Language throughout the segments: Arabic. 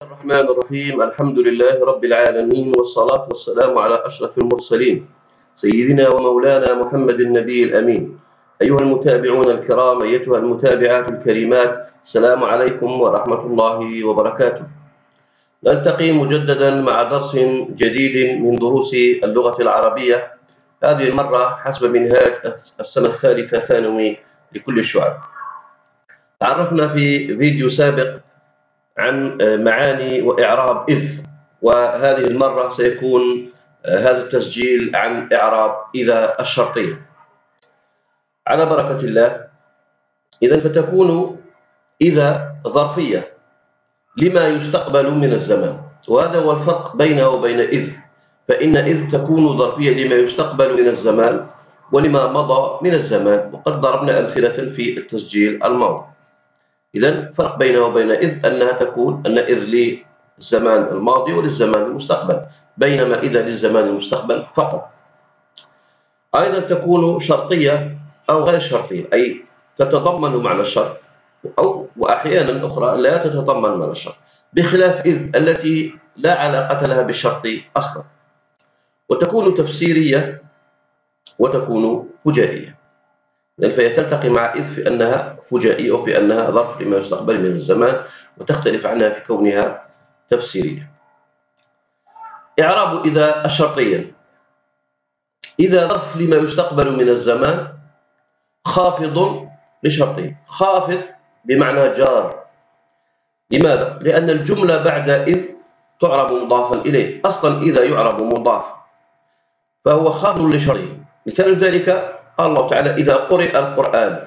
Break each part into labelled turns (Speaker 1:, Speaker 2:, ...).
Speaker 1: الرحمن الرحيم. الحمد لله رب العالمين، والصلاة والسلام على أشرف المرسلين سيدنا ومولانا محمد النبي الأمين. أيها المتابعون الكرام، أيتها المتابعات الكريمات، السلام عليكم ورحمة الله وبركاته. نلتقي مجددا مع درس جديد من دروس اللغة العربية، هذه المرة حسب منهاج السنة الثالثة ثانوي لكل الشعب. تعرفنا في فيديو سابق عن معاني وإعراب إذ، وهذه المرة سيكون هذا التسجيل عن إعراب إذا الشرطية على بركة الله. إذن فتكون إذا ظرفية لما يستقبل من الزمان، وهذا هو الفرق بينها وبين إذ، فإن إذ تكون ظرفية لما يستقبل من الزمان ولما مضى من الزمان، وقد ضربنا أمثلة في التسجيل الماضي. إذن فرق بينها وبين إذ أنها تكون إذ للزمان الماضي وللزمان المستقبل، بينما إذا للزمان المستقبل فقط. أيضا تكون شرطية أو غير شرطية، أي تتضمن معنى الشرط، وأحيانا أخرى لا تتضمن معنى الشرط، بخلاف إذ التي لا علاقة لها بالشرط أصلا. وتكون تفسيرية وتكون فجائية. فهي تلتقي مع إذ في أنها فجائية وفي أنها ظرف لما يستقبل من الزمان، وتختلف عنها في كونها تفسيرية. إعراب إذا الشرطية: إذا ظرف لما يستقبل من الزمان خافض لشرطي. خافض بمعنى جار. لماذا؟ لأن الجملة بعد إذ تعرب مضافا إليه، أصلا إذا يعرب مضاف، فهو خافض لشرطي. مثال ذلك قال الله تعالى: إذا قرئ القرآن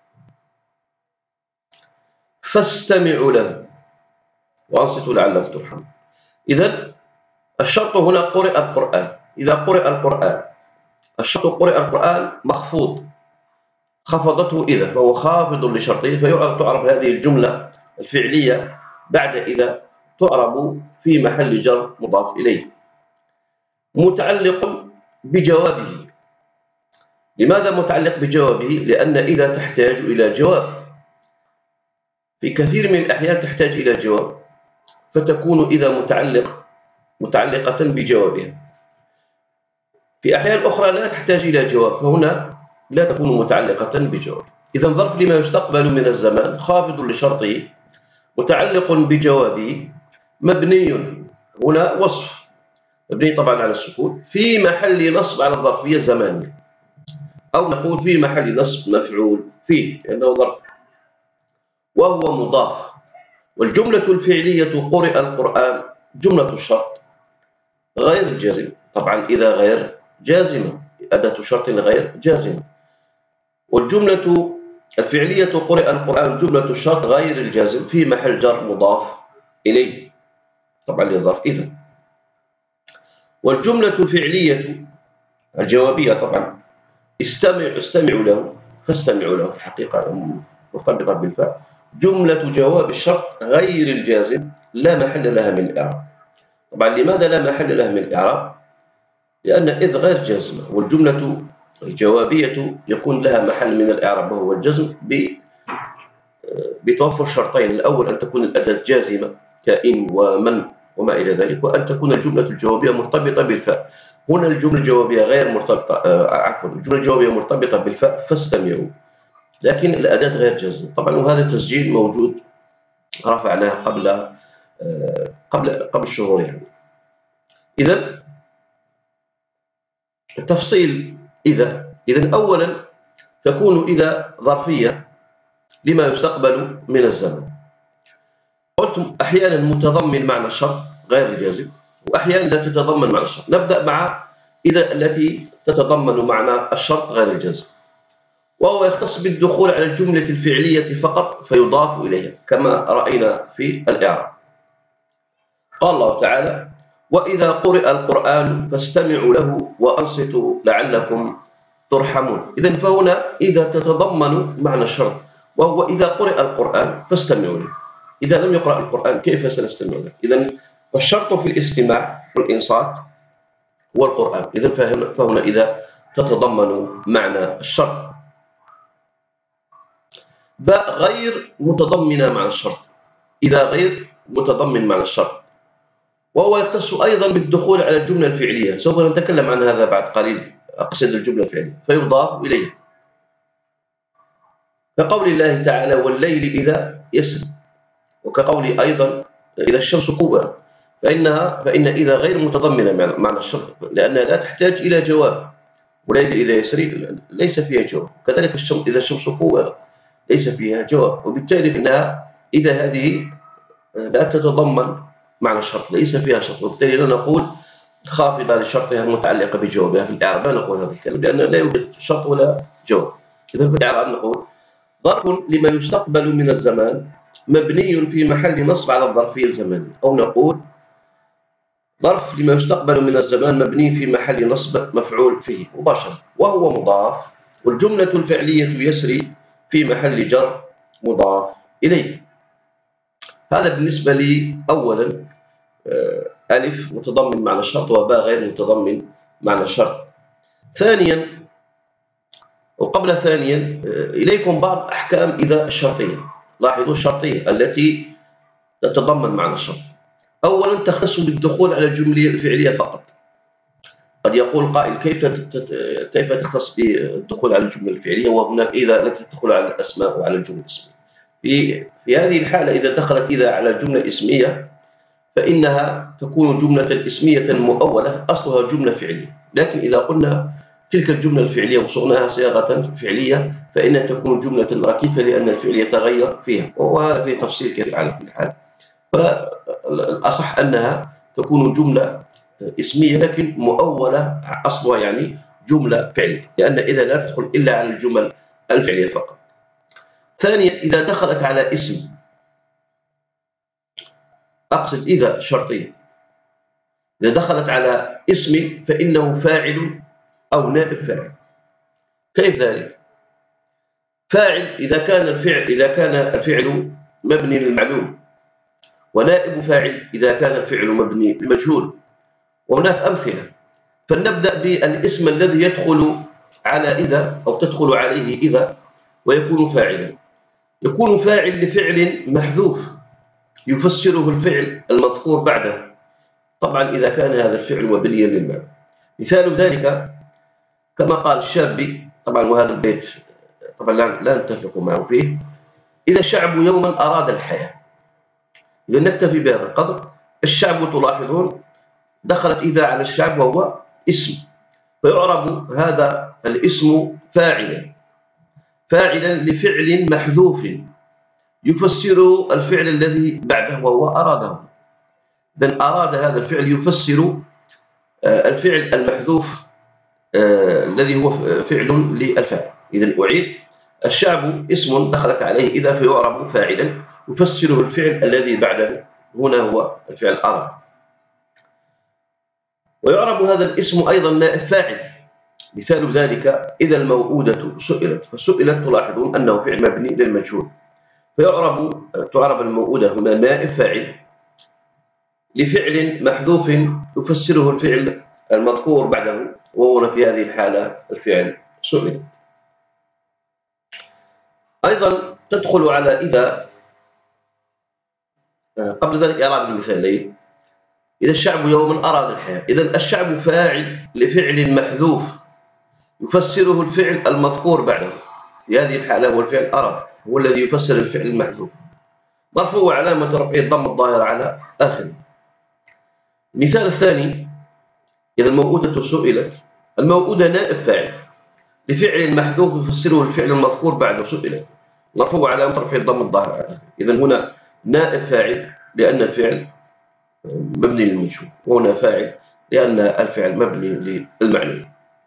Speaker 1: فاستمعوا له وأنصتوا لعلكم ترحمون. إذن الشرط هنا قرئ القرآن. إذا قرئ القرآن، الشرط قرئ القرآن مخفوض، خفضته إذا، فهو خافض لشرطه، فتعرب هذه الجملة الفعلية بعد إذا تعرب في محل جر مضاف إليه. متعلق بجوابه. لماذا متعلق بجوابه؟ لأن إذا تحتاج إلى جواب، في كثير من الأحيان تحتاج إلى جواب، فتكون إذا متعلقة بجوابها. في أحيان أخرى لا تحتاج إلى جواب، فهنا لا تكون متعلقة بجواب. إذن ظرف لما يستقبل من الزمان خافض لشرطه، متعلق بجوابه، مبني، هنا وصف مبني طبعا على السكون، في محل نصب على الظرفية الزمانية، أو نقول في محل نصب مفعول فيه لأنه ظرف، وهو مضاف. والجملة الفعلية قرئ القرآن جملة الشرط غير الجازم، طبعا إذا غير جازمة، أداة شرط غير جازمة. والجملة الفعلية قرئ القرآن جملة الشرط غير الجازم في محل جر مضاف إليه، طبعا للظرف إذا. والجملة الفعلية الجوابية طبعا استمعوا له فاستمعوا له، في الحقيقة مرتبطة بالفعل، جملة جواب الشرط غير الجازم لا محل لها من الإعراب. طبعا لماذا لا محل لها من الإعراب؟ لأن إذ غير جازمة، والجملة الجوابية يكون لها محل من الإعراب وهو الجزم بتوفر شرطين: الأول أن تكون الأداة جازمة كإن ومن وما إلى ذلك، وأن تكون الجملة الجوابية مرتبطة بالفاء. هنا الجملة الجوابية غير مرتبطة، الجملة الجوابية مرتبطة بالفاء فاستمعوا، لكن الأداة غير جازمة طبعا. وهذا التسجيل موجود، رفعناه قبل شهور يعني. إذن تفصيل إذن أولا تكون إذا ظرفية لما يستقبل من الزمن. قلت أحيانا متضمن معنى الشرط غير الجازم، وأحيانا لا تتضمن معنى الشرط. نبدأ مع إذا التي تتضمن معنى الشرط غير الجازم، وهو يختص بالدخول على الجملة الفعلية فقط فيضاف إليها، كما رأينا في الإعراب. قال الله تعالى: وإذا قرئ القرآن فاستمعوا له وأنصتوا لعلكم ترحمون. إذن فهنا إذا تتضمن معنى الشرط، وهو إذا قرئ القرآن فاستمعوا له. إذا لم يقرأ القرآن كيف سنستمع له؟ إذن فالشرط في الاستماع والإنصات هو القرآن. إذن فهنا إذا تتضمن معنى الشرط. باء غير متضمنة مع الشرط. إذا غير متضمن معنى الشرط، وهو يختص أيضا بالدخول على الجملة الفعلية، سوف نتكلم عن هذا بعد قليل، أقصد الجملة الفعلية، فيضاف إليه، كقول الله تعالى والليل إذا يسر، وكقول أيضا إذا الشمس كورت، فإن إذا غير متضمنة معنى الشرط، لأنها لا تحتاج إلى جواب، والليل إذا يسري ليس فيها جواب، كذلك إذا الشمس كورت ليس فيها جواب، وبالتالي فإنها إذا هذه لا تتضمن معنى الشرط، ليس فيها شرط، وبالتالي لا نقول خافضة لشرطها المتعلقة بجوابها. في الإعراب لا نقول هذا الكلام، لأن لا يوجد شرط ولا جواب. إذا في الإعراب نقول ظرف لما يستقبل من الزمان مبني في محل نصب على الظرفية الزمانية، أو نقول ظرف لما يستقبل من الزمان مبني في محل نصب مفعول فيه مباشرة وهو مضاف، والجملة الفعلية يسري في محل جر مضاف إليه. هذا بالنسبة لي أولا ألف متضمن معنى الشرط، وباء غير متضمن معنى الشرط. ثانيا، وقبل ثانيا إليكم بعض أحكام إذا الشرطية. لاحظوا الشرطية التي تتضمن معنى الشرط. أولا تختص بالدخول على الجملة الفعلية فقط. قد يقول قائل كيف تختص بالدخول على الجملة الفعلية وهناك إذا لا تدخل على الأسماء وعلى الجمل الاسمية. في هذه الحالة إذا دخلت إذا على الجملة الاسمية فإنها تكون جملة اسمية مؤولة أصلها جملة فعلية، لكن إذا قلنا تلك الجملة الفعلية وصغناها صياغة فعلية فإنها تكون جملة ركيكة لأن الفعل يتغير فيها، وهذا فيه تفصيل كثير على كل حال. فالأصح أنها تكون جملة اسمية لكن مؤولة أصلها يعني جملة فعلية، لأن إذا لا تدخل إلا على الجمل الفعلية فقط. ثانيا إذا دخلت على اسم، أقصد إذا شرطية، إذا دخلت على اسم فإنه فاعل أو نائب فاعل. كيف ذلك؟ فاعل إذا كان الفعل مبني للمعلوم، ونائب فاعل إذا كان الفعل مبني للمجهول، وهناك أمثلة. فلنبدأ بالاسم الذي يدخل على إذا أو تدخل عليه إذا ويكون فاعلا. يكون فاعل لفعل محذوف يفسره الفعل المذكور بعده، طبعا إذا كان هذا الفعل مبنيا للمعنى. مثال ذلك كما قال الشابي، طبعا وهذا البيت طبعا لا نتفق معه فيه: إذا الشعب يوما أراد الحياة. إذا نكتفي بهذا القدر. الشعب تلاحظون دخلت إذا على الشعب وهو اسم، فيعرب هذا الاسم فاعلا لفعل محذوف يفسر الفعل الذي بعده وهو أراده. إذن أراد هذا الفعل يفسر الفعل المحذوف الذي هو فعل للفاعل. إذن أعيد: الشعب اسم دخلت عليه إذا فيعرب فاعلا يفسره الفعل الذي بعده، هنا هو الفعل أراد. ويعرب هذا الاسم أيضا نائب فاعل. مثال ذلك: إذا الموءودة سئلت، فسئلت تلاحظون أنه فعل مبني للمجهول، تعرب الموءودة هنا نائب فاعل لفعل محذوف يفسره الفعل المذكور بعده، وهنا في هذه الحالة الفعل سئل. أيضا تدخل على إذا قبل ذلك إعراب المثالين: إذا الشعب يوما أراد الحياة. إذن الشعب فاعل لفعل محذوف يفسره الفعل المذكور بعده، في هذه الحالة هو الفعل أراد، هو الذي يفسر الفعل المحذوف، مرفوع علامة رفعه الضم الظاهر على آخره. المثال الثاني: إذا الموءودة سئلت. الموءودة نائب فاعل لفعل محذوف يفسره الفعل المذكور بعده سئلت، مرفوع علامة رفعه الضم الظاهر على آخره. إذن هنا نائب فاعل لأن الفعل مبني للمجهول، وهنا فاعل لأن الفعل مبني للمعلوم.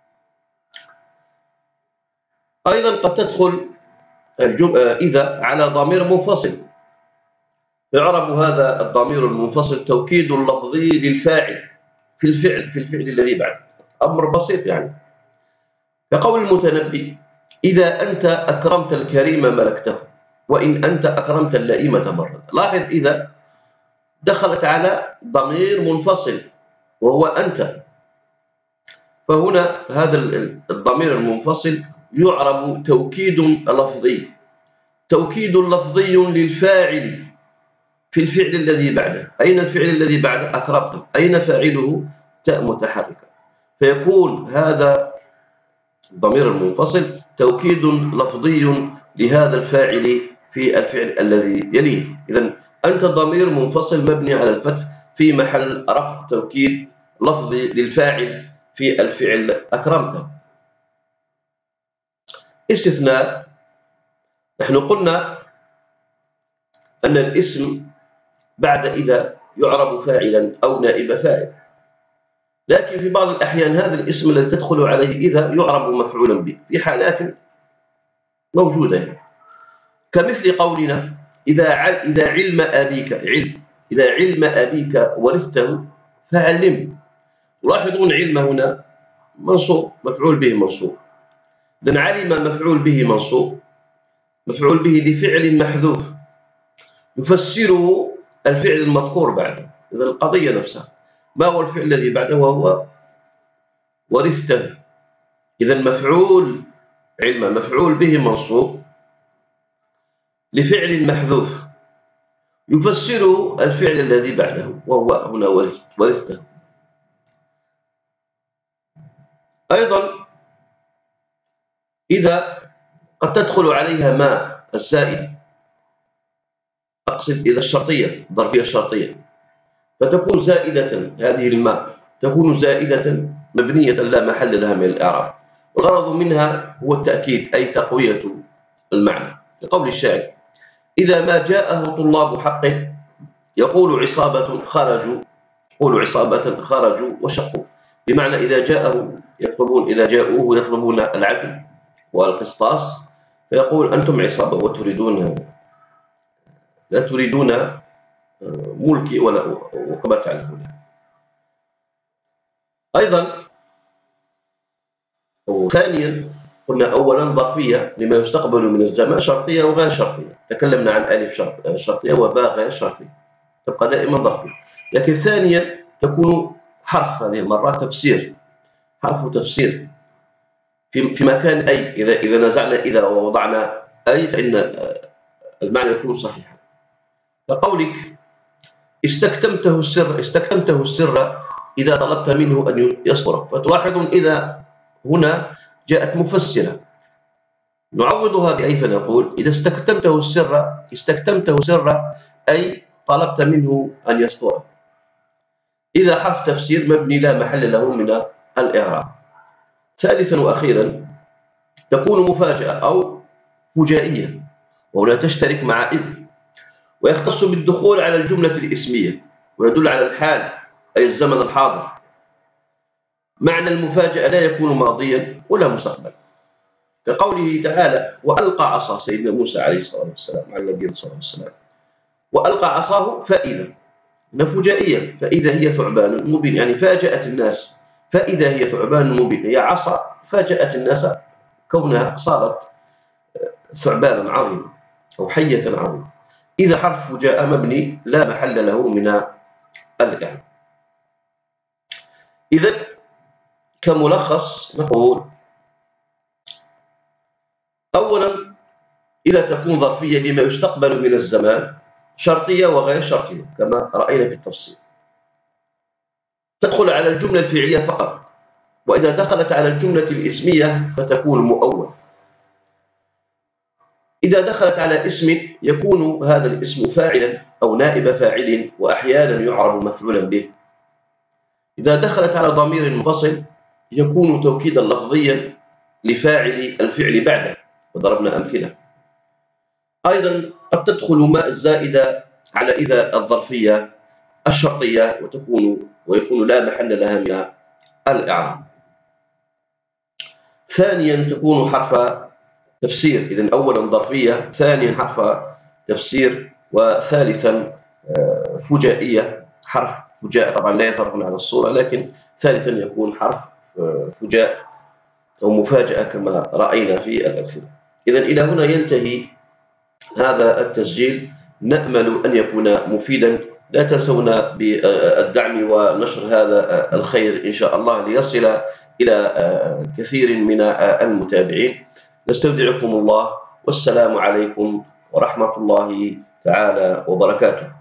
Speaker 1: أيضا قد تدخل إذا على ضمير منفصل، يعرب هذا الضمير المنفصل توكيد لفظي للفاعل في الفعل الذي بعده، أمر بسيط يعني، كقول المتنبي: إذا أنت أكرمت الكريم ملكته، وإن أنت أكرمت اللئيمة مرة. لاحظ إذا دخلت على ضمير منفصل وهو أنت، فهنا هذا الضمير المنفصل يعرب توكيد لفظي للفاعل في الفعل الذي بعده. أين الفعل الذي بعده؟ أكرمته. أين فاعله؟ تاء متحركة. فيكون هذا الضمير المنفصل توكيد لفظي لهذا الفاعل في الفعل الذي يليه. إذن أنت ضمير منفصل مبني على الفتح في محل رفع توكيد لفظي للفاعل في الفعل أكرمته. استثناء: نحن قلنا أن الاسم بعد إذا يعرب فاعلا أو نائب فاعل، لكن في بعض الأحيان هذا الاسم الذي تدخل عليه إذا يعرب مفعولا به في حالات موجودة يعني. كمثل قولنا إذا علم أبيك إذا علم أبيك ورثته فعلم. تلاحظون علم هنا منصوب، مفعول به منصوب. إذن علم مفعول به منصوب، مفعول به لفعل محذوف يفسره الفعل المذكور بعده. إذن القضية نفسها، ما هو الفعل الذي بعده؟ وهو ورثته. إذن مفعول علم مفعول به منصوب لفعل محذوف يفسره الفعل الذي بعده وهو هنا ورثته. أيضا إذا قد تدخل عليها ما الزائد، أقصد إذا الشرطية الظرفية الشرطية، فتكون زائدة. هذه الماء تكون زائدة مبنية لا محل لها من الإعراب، والغرض منها هو التأكيد أي تقوية المعنى. كقول الشاعر: إذا ما جاءه طلاب حق يقول عصابة خرجوا وشقوا. بمعنى إذا جاءه يطلبون، إذا جاءوه يطلبون العدل والقسطاس، فيقول أنتم عصابة وتريدون لا تريدون ملكي وكما تعلمون. أيضا ثانيا قلنا أولا ظرفية لما يستقبل من الزمان، شرطية وغير شرطية. تكلمنا عن ألف شرطية وباء غير شرطية، تبقى دائما ظرفية. لكن ثانيا تكون حرف، هذه المرة تفسير، حرف تفسير في مكان أي. إذا نزعنا إذا ووضعنا أي فإن المعنى يكون صحيحا. كقولك استكتمته السر إذا طلبت منه أن يصبر. فتلاحظون إذا هنا جاءت مفسرة نعوضها بأي، فنقول إذا استكتمته السر أي طلبت منه أن يصبر. إذا حرف تفسير مبني لا محل له من الإعراب. ثالثا وأخيرا تكون مفاجأة أو فجائية، وهنا تشترك مع إذ، ويختص بالدخول على الجملة الإسمية ويدل على الحال أي الزمن الحاضر. معنى المفاجأة لا يكون ماضيا ولا مستقبلا، كقوله تعالى: وألقى عصاه سيدنا موسى عليه الصلاة والسلام على النبي صلى الله عليه وسلم، وألقى عصاه فإذا فجائية، فإذا هي ثعبان مبين، يعني فاجأت الناس، فإذا هي ثعبان مبين. هي عصا فاجأت الناس كونها صارت ثعبانا عظيما أو حية عظيمة. إذا حرف فجاء مبني لا محل له من الإعراب. إذا كملخص نقول: أولا إذا تكون ظرفية لما يستقبل من الزمان، شرطية وغير شرطية كما رأينا في التفصيل، تدخل على الجملة الفعلية فقط، وإذا دخلت على الجملة الإسمية فتكون مؤول. إذا دخلت على اسم يكون هذا الاسم فاعلا أو نائب فاعل، وأحيانا يعرب مفعولا به. إذا دخلت على ضمير منفصل يكون توكيدا لفظيا لفاعل الفعل بعده، وضربنا أمثلة. أيضا قد تدخل ماء الزائدة على إذا الظرفية الشرطية ويكون لا محل لها من الإعراب. ثانيا تكون حرف تفسير. إذن أولا ظرفية، ثانيا حرف تفسير، وثالثا فجائية، حرف فجاء طبعا لا يظهر على الصورة، لكن ثالثا يكون حرف فجاء أو مفاجأة كما رأينا في الأمثلة. إذن إلى هنا ينتهي هذا التسجيل، نأمل أن يكون مفيدا. لا تنسونا بالدعم ونشر هذا الخير إن شاء الله ليصل إلى كثير من المتابعين. نستودعكم الله، والسلام عليكم ورحمة الله تعالى وبركاته.